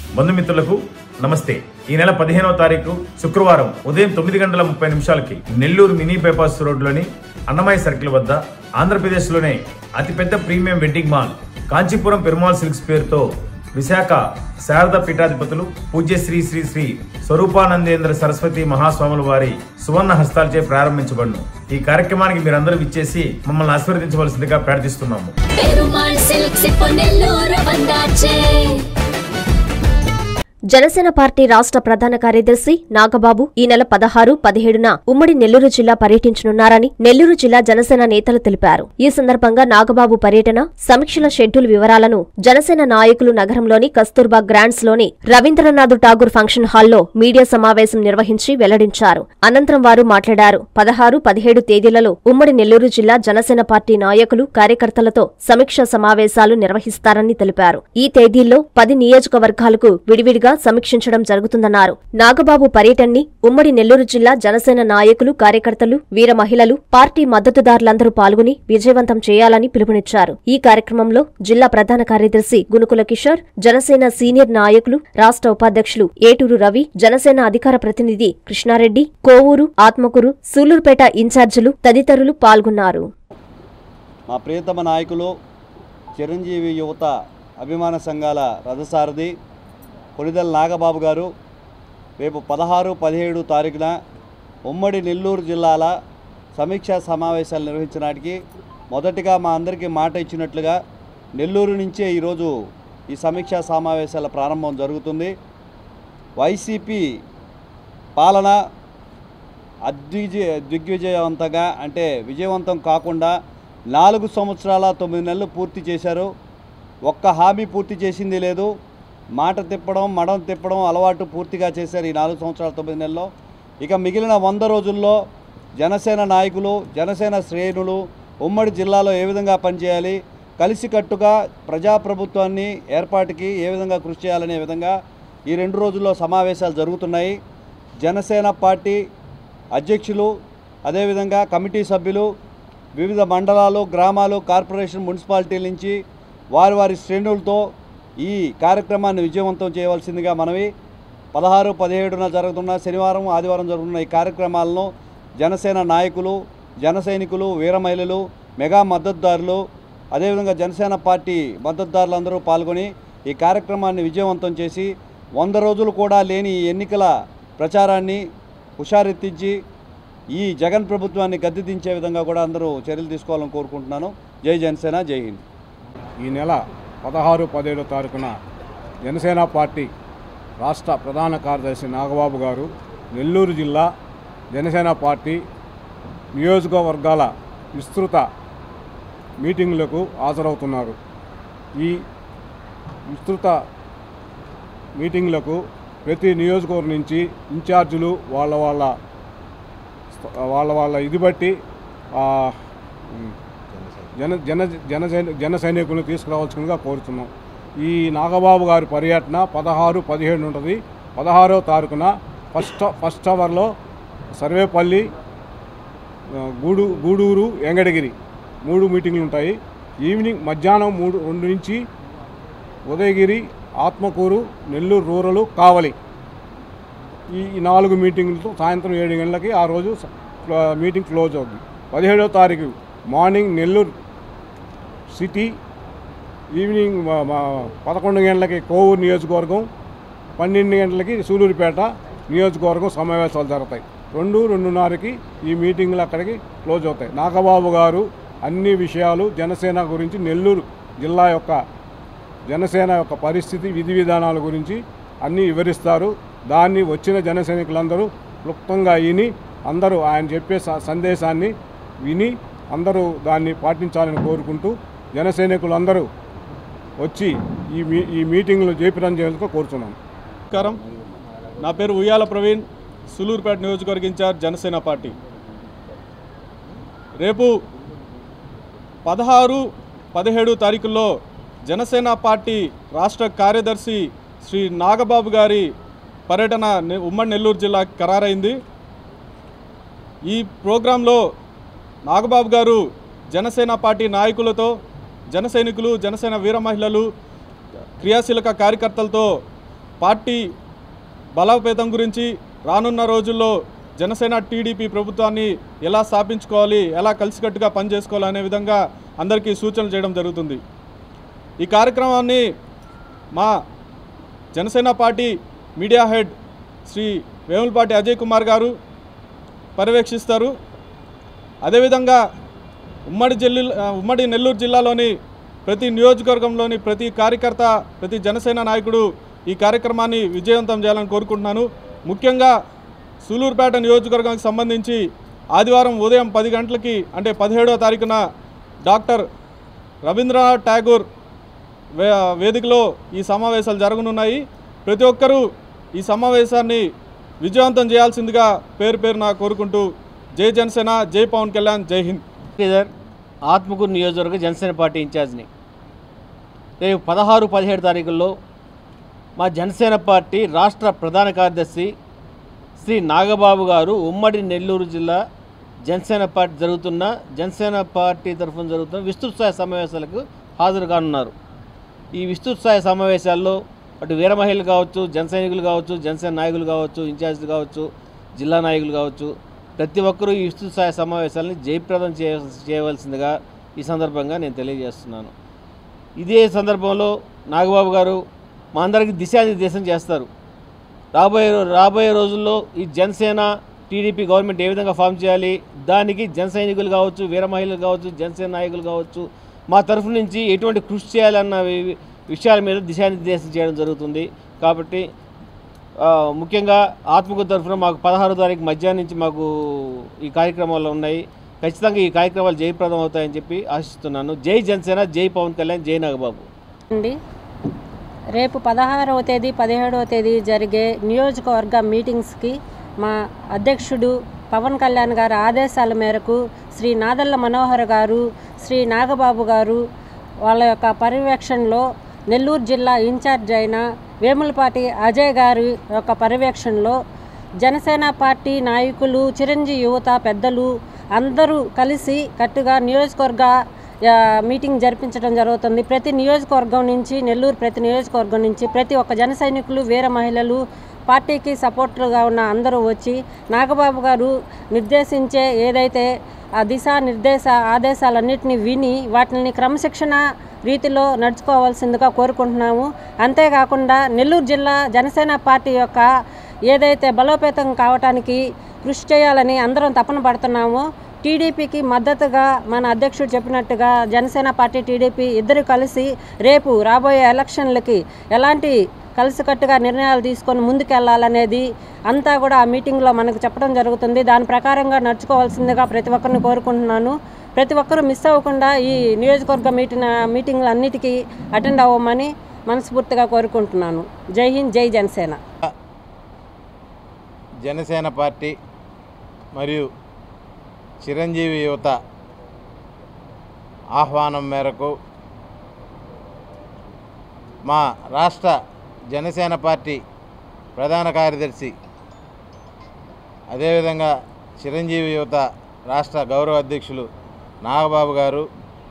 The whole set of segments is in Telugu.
బంధుమిత్రులకు నమస్తే. ఈ నెల 15వ తారీఖు శుక్రవారం ఉదయం 9:30 నెల్లూరు మినీ బైపాస్ రోడ్లోని అన్నమయ్య సర్కిల్ వద్ద ఆంధ్రప్రదేశ్లోనే అతిపెద్ద premium wedding mall Kanchipuram Perumal silks పేరుతో విశాఖ శారద పీఠాధిపతులు పూజ్య శ్రీ శ్రీ శ్రీ స్వరూపానందేంద్ర సరస్వతి మహాస్వాముల వారి సువర్ణ హస్తాలచే ప్రారంభించబడును. ఈ కార్యక్రమానికి మీరందరూ విచ్చేసి మమ్మల్ని ఆశీర్వదించవలసిందిగా ప్రార్థిస్తున్నాము. జనసేన పార్టీ రాష్ట్ర ప్రధాన కార్యదర్శి నాగబాబు ఈ నెల 16, 17న ఉమ్మడి నెల్లూరు జిల్లా పర్యటించనున్నారని నెల్లూరు జిల్లా జనసేన నేతలు తెలిపారు. ఈ సందర్భంగా నాగబాబు పర్యటన సమీక్షల షెడ్యూల్ వివరాలను జనసేన నాయకులు నగరంలోని కస్తూర్బా గ్రాండ్స్ లోని రవీంద్రనాథ్ ఠాగూర్ ఫంక్షన్ హాల్లో మీడియా సమావేశం నిర్వహించి వెల్లడించారు. అనంతరం వారు మాట్లాడారు. 16, 17 తేదీలలో ఉమ్మడి నెల్లూరు జిల్లా జనసేన పార్టీ నాయకులు కార్యకర్తలతో సమీక్ష సమావేశాలు నిర్వహిస్తారని తెలిపారు. ఈ తేదీల్లో 10 నియోజకవర్గాలకు విడివిడిగా సమీక్షించడం జరుగుతుందన్నారు. నాగబాబు పర్యటనని ఉమ్మడి నెల్లూరు జిల్లా జనసేన నాయకులు, కార్యకర్తలు, వీర మహిళలు, పార్టీ మద్దతుదారులందరూ పాల్గొని విజయవంతం చేయాలని పిలుపునిచ్చారు. ఈ కార్యక్రమంలో జిల్లా ప్రధాన కార్యదర్శి గునుకుల కిషోర్, జనసేన సీనియర్ నాయకులు, రాష్ట్ర ఉపాధ్యక్షులు ఏటూరు రవి, జనసేన అధికార ప్రతినిధి కృష్ణారెడ్డి, కోవూరు, ఆత్మకూరు, సూలూరుపేట ఇన్ఛార్జీలు తదితరులు పాల్గొన్నారు. మా ప్రియతమ నాయకులు, చిరంజీవి యువత అభిమాన సంఘాల రథసారథి కొణిదెల నాగబాబు గారు రేపు 16, 17 తారీఖున ఉమ్మడి నెల్లూరు జిల్లాల సమీక్షా సమావేశాలు నిర్వహించడానికి మొదటిగా మా అందరికీ మాట ఇచ్చినట్లుగా నెల్లూరు నుంచే ఈరోజు ఈ సమీక్షా సమావేశాల ప్రారంభం జరుగుతుంది. వైసీపీ పాలన దిగ్విజయవంతంగా అంటే విజయవంతం కాకుండా 4 సంవత్సరాల 9 నెలలు పూర్తి చేశారు. ఒక్క హామీ పూర్తి చేసింది లేదు. మాట తిప్పడం, మడం తిప్పడం అలవాటు పూర్తిగా చేశారు ఈ 4 సంవత్సరాల 9 నెలల్లో. ఇక మిగిలిన 100 రోజుల్లో జనసేన నాయకులు, జనసేన శ్రేణులు ఉమ్మడి జిల్లాలో ఏ విధంగా పనిచేయాలి, కలిసికట్టుగా ప్రజాప్రభుత్వాన్ని ఏర్పాటుకి ఏ విధంగా కృషి చేయాలనే విధంగా ఈ 2 రోజుల్లో సమావేశాలు జరుగుతున్నాయి. జనసేన పార్టీ అధ్యక్షులు, అదేవిధంగా కమిటీ సభ్యులు, వివిధ మండలాలు, గ్రామాలు, కార్పొరేషన్, మున్సిపాలిటీల నుంచి వారి శ్రేణులతో ఈ కార్యక్రమాన్ని విజయవంతం చేయవలసిందిగా మనవి. 16, 17న జరుగుతున్న శనివారం, ఆదివారం జరుగుతున్న ఈ కార్యక్రమాలను జనసేన నాయకులు, జన సైనికులు, వీర మహిళలు, మెగా మద్దతుదారులు, అదేవిధంగా జనసేన పార్టీ మద్దతుదారులందరూ పాల్గొని ఈ కార్యక్రమాన్ని విజయవంతం చేసి 100 రోజులు కూడా లేని ఈ ఎన్నికల ప్రచారాన్ని హుషారెత్తించి ఈ జగన్ ప్రభుత్వాన్ని గద్దెదించే విధంగా కూడా అందరూ చర్యలు తీసుకోవాలని కోరుకుంటున్నాను. జై జనసేన, జై హింద్. ఈ నెల 16, 17 తారీఖున జనసేన పార్టీ రాష్ట్ర ప్రధాన కార్యదర్శి నాగబాబు గారు నెల్లూరు జిల్లా జనసేన పార్టీ నియోజకవర్గాల విస్తృత మీటింగులకు హాజరవుతున్నారు. ఈ విస్తృత మీటింగులకు ప్రతి నియోజకవర్గం నుంచి ఇన్ఛార్జీలు వాళ్ళ ఇది బట్టి జన సైనికులను తీసుకురావాల్సిందిగా కోరుతున్నాం. ఈ నాగబాబు గారి పర్యటన 16, 17 ఉంటుంది. 16వ తారీఖున ఫస్ట్ అవర్లో సర్వేపల్లి, గూడూరు, ఎంగడగిరి 3 మీటింగ్లు ఉంటాయి. ఈవినింగ్ మధ్యాహ్నం 2 నుంచి ఉదయగిరి, ఆత్మకూరు, నెల్లూరు రూరల్, కావలి ఈ 4 మీటింగ్లతో సాయంత్రం 7 గంటలకి ఆ రోజు మీటింగ్ క్లోజ్ అవుతుంది. 17వ తారీఖు మార్నింగ్ నెల్లూరు సిటీ, ఈవినింగ్ 11 గంటలకి కోవూరు నియోజకవర్గం, 12 గంటలకి సూలూరుపేట నియోజకవర్గం సమావేశాలు జరుగుతాయి. 2:30కి ఈ మీటింగ్లు అక్కడికి క్లోజ్ అవుతాయి. నాగబాబు గారు అన్ని విషయాలు జనసేన గురించి, నెల్లూరు జిల్లా యొక్క జనసేన యొక్క పరిస్థితి, విధి విధానాల గురించి అన్నీ వివరిస్తారు. దాన్ని వచ్చిన జన సైనికులందరూ క్లుప్తంగా విని అందరూ ఆయన చెప్పే సందేశాన్ని విని అందరూ దాన్ని పాటించాలని కోరుకుంటూ జన సైనికులందరూ వచ్చి ఈ మీటింగ్లు జయప్రదం చేయాలని కోరుతున్నాను. నమస్కారం, నా పేరు ఉయ్యాల ప్రవీణ్, సూలూరుపేట నియోజకవర్గ ఇన్ఛార్జ్, జనసేన పార్టీ. రేపు 16, 17 తారీఖుల్లో జనసేన పార్టీ రాష్ట్ర కార్యదర్శి శ్రీ నాగబాబు గారి పర్యటన ఉమ్మడి నెల్లూరు జిల్లా ఖరారైంది. ఈ ప్రోగ్రాంలో నాగబాబు గారు జనసేన పార్టీ నాయకులతో, జన సైనికులు, జనసేన వీర మహిళలు, క్రియాశీలక కార్యకర్తలతో పార్టీ బలోపేతం గురించి రానున్న రోజుల్లో జనసేన టీడీపీ ప్రభుత్వాన్ని ఎలా స్థాపించుకోవాలి, ఎలా కలిసికట్టుగా పనిచేసుకోవాలి అనే విధంగా అందరికీ సూచనలు చేయడం జరుగుతుంది. ఈ కార్యక్రమాన్ని మా Janasena party media head Shri Vemulapati Ajay Kumar గారు పర్యవేక్షిస్తారు. అదేవిధంగా ఉమ్మడి నెల్లూరు జిల్లాలోని ప్రతి నియోజకవర్గంలోని ప్రతి కార్యకర్త, ప్రతి జనసేన నాయకుడు ఈ కార్యక్రమాన్ని విజయవంతం చేయాలని కోరుకుంటున్నాను. ముఖ్యంగా సూలూరుపేట నియోజకవర్గానికి సంబంధించి ఆదివారం ఉదయం 10 గంటలకి అంటే 17వ తారీఖున డాక్టర్ రవీంద్రనాథ్ ఠాగూర్ వేదికలో ఈ సమావేశాలు జరగనున్నాయి. ప్రతి ఒక్కరూ ఈ సమావేశాన్ని విజయవంతం చేయాల్సిందిగా పేరున కోరుకుంటూ జై జనసేన, జై పవన్ కళ్యాణ్, జై హింద్. ఆత్మకూరు నియోజకవర్గ జనసేన పార్టీ ఇన్ఛార్జిని. రేపు 16, 17 తారీఖుల్లో మా జనసేన పార్టీ రాష్ట్ర ప్రధాన కార్యదర్శి శ్రీ నాగబాబు గారు ఉమ్మడి నెల్లూరు జిల్లా జనసేన పార్టీ తరఫున జరుగుతున్న విస్తృత స్థాయి సమావేశాలకు హాజరు కానున్నారు. ఈ విస్తృత స్థాయి సమావేశాల్లో అటు వీర మహిళలు కావచ్చు, జన సైనికులు కావచ్చు, జనసేన నాయకులు కావచ్చు, ఇన్ఛార్జీలు కావచ్చు, జిల్లా నాయకులు కావచ్చు, ప్రతి ఒక్కరూ ఈ విస్తృత స్థాయి సమావేశాలని జయప్రదం చేయవలసిందిగా ఈ సందర్భంగా నేను తెలియజేస్తున్నాను. ఇదే సందర్భంలో నాగబాబు గారు మా అందరికీ దిశానిర్దేశం చేస్తారు. రాబోయే రోజుల్లో ఈ జనసేన టీడీపీ గవర్నమెంట్ ఏ విధంగా ఫామ్ చేయాలి, దానికి జన సైనికులు కావచ్చు, వీర మహిళలు కావచ్చు, జనసేన నాయకులు కావచ్చు, మా తరఫు నుంచి ఎటువంటి కృషి చేయాలన్న విషయాల మీద దిశానిర్దేశం చేయడం జరుగుతుంది. కాబట్టి ముఖ్యంగా ఆత్మకూరు తరఫున మాకు 16వ తారీఖు మధ్యాహ్నం నుంచి మాకు ఈ కార్యక్రమాలు ఉన్నాయి. ఖచ్చితంగా ఈ కార్యక్రమాలు జయప్రదం అవుతాయని చెప్పి ఆశిస్తున్నాను. జై జనసేన, జై పవన్ కళ్యాణ్, జై నాగబాబు. రేపు 16వ తేదీ, 17వ తేదీ జరిగే నియోజకవర్గ మీటింగ్స్కి మా అధ్యక్షుడు పవన్ కళ్యాణ్ గారి ఆదేశాల మేరకు శ్రీ నాదెళ్ల మనోహర్ గారు, శ్రీ నాగబాబు గారు వాళ్ళ యొక్క పర్యవేక్షణలో నెల్లూరు జిల్లా ఇన్ఛార్జ్ అయిన వేములపాటి అజయ్ గారి యొక్క పర్యవేక్షణలో జనసేన పార్టీ నాయకులు, చిరంజీవి యువత పెద్దలు అందరూ కలిసి కట్టుగా నియోజకవర్గ మీటింగ్ జరిపించడం జరుగుతుంది. ప్రతి నియోజకవర్గం నుంచి, నెల్లూరు ప్రతి నియోజకవర్గం నుంచి ప్రతి ఒక్క జన సైనికులు, వీర మహిళలు, పార్టీకి సపోర్టర్గా ఉన్న అందరూ వచ్చి నాగబాబు గారు నిర్దేశించే ఏదైతే ఆ దిశానిర్దేశ ఆదేశాలన్నింటినీ విని వాటిని క్రమశిక్షణ రీతిలో నడుచుకోవాల్సిందిగా కోరుకుంటున్నాము. అంతేకాకుండా నెల్లూరు జిల్లా జనసేన పార్టీ యొక్క ఏదైతే బలోపేతం కావటానికి కృషి చేయాలని అందరం తపన పడుతున్నామో, టీడీపీకి మద్దతుగా మన అధ్యక్షుడు చెప్పినట్టుగా జనసేన పార్టీ, టీడీపీ ఇద్దరు కలిసి రేపు రాబోయే ఎలక్షన్లకి ఎలాంటి కలిసికట్టుగా నిర్ణయాలు తీసుకొని ముందుకెళ్లాలనేది అంతా కూడా ఆ మీటింగ్లో మనకు చెప్పడం జరుగుతుంది. దాని ప్రకారంగా నడుచుకోవాల్సిందిగా ప్రతి ఒక్కరిని కోరుకుంటున్నాను. ప్రతి ఒక్కరూ మిస్ అవ్వకుండా ఈ నియోజకవర్గ మీటింగ్లు అన్నిటికీ అటెండ్ అవ్వమని మనస్ఫూర్తిగా కోరుకుంటున్నాను. జై హింద్, జై జనసేన. జనసేన పార్టీ మరియు చిరంజీవి యువత ఆహ్వానం మేరకు మా రాష్ట్ర జనసేన పార్టీ ప్రధాన కార్యదర్శి, అదేవిధంగా చిరంజీవి యువత రాష్ట్ర గౌరవ అధ్యక్షులు నాగబాబు గారు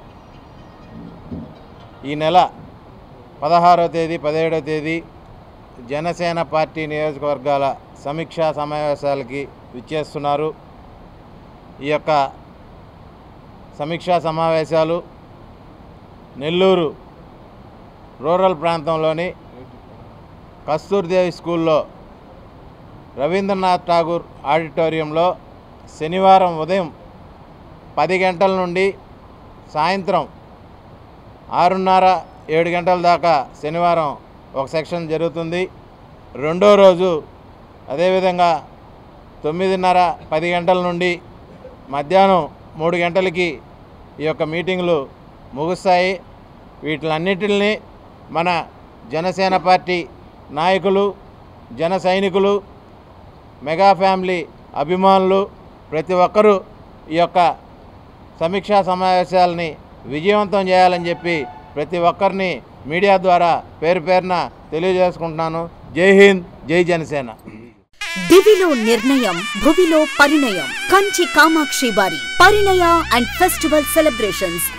ఈ నెల 16వ తేదీ, 17వ తేదీ జనసేన పార్టీ నియోజకవర్గాల సమీక్షా సమావేశాలకి విచ్చేస్తున్నారు. ఈ యొక్క సమీక్షా సమావేశాలు నెల్లూరు రూరల్ ప్రాంతంలోని కస్తూర్దేవి స్కూల్లో రవీంద్రనాథ్ ఠాగూర్ ఆడిటోరియంలో శనివారం ఉదయం 10 గంటల నుండి సాయంత్రం 6:30, 7 గంటల దాకా శనివారం ఒక సెక్షన్ జరుగుతుంది. రెండో రోజు అదేవిధంగా 9:30, 10 గంటల నుండి మధ్యాహ్నం 3 గంటలకి ఈ యొక్క మీటింగులు ముగుస్తాయి. వీటిలన్నిటిని మన జనసేన పార్టీ నాయకులు, జన సైనికులు, మెగా ఫ్యామిలీ అభిమానులు ప్రతి ఒక్కరూ ఈ యొక్క సమీక్షా సమావేశాలని విజయవంతం చేయాలని చెప్పి ప్రతి ఒక్కరిని మీడియా ద్వారా పేరున తెలియజేసుకుంటున్నాను. జై హింద్, జై జనసేన. దివిలో నిర్ణయం, భువిలో పరిణయం. కంచి కామాక్షి వారి పరిణయ అండ్ ఫెస్టివల్ సెలబ్రేషన్స్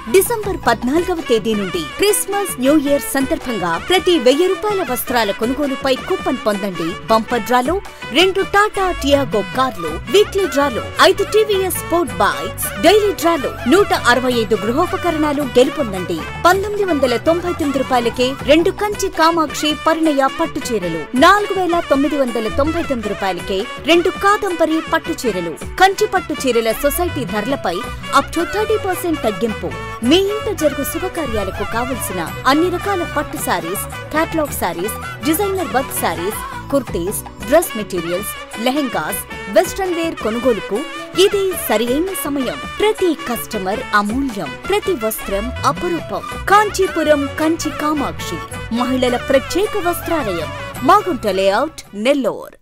డిసెంబర్ 14వ తేదీ నుండి క్రిస్మస్ న్యూ ఇయర్ సందర్భంగా ప్రతి 1000 రూపాయల వస్త్రాల కొనుగోలుపై కూపన్ పొందండి. బంపర్ డ్రాలో 2 టాటా టియాగో కార్లు, వీక్లీ డ్రాలో 5 టీవీఎస్ స్పోర్ట్ బైక్స్, డైలీ డ్రాలో 165 గృహోపకరణాలు గెలుపొందండి. 1999 రూపాయలకే 2 కంచి కామాక్షి పరిణయ పట్టు చీరలు, 4999 రూపాయలకే 2 కాదంబరి పట్టు చీరలు. కంచి పట్టు చీరల సొసైటీ ధరలపై అప్ టు 30% తగ్గింపు. మీ ఇంట జరుగు శుభకార్యాలకు కావలసిన అన్ని రకాల పట్టు saris, catalogue saris, designer work saris, kurtis, dress materials, lehengas, western wear కొనుగోలుకు ఇది సరైన సమయం. ప్రతి కస్టమర్ అమూల్యం, ప్రతి వస్త్రం అపురూపం. కాంచీపురం కంచి కామాక్షి మహిళల ప్రత్యేక వస్త్రాలయం, మాగుంట లేఅవుట్, నెల్లూరు.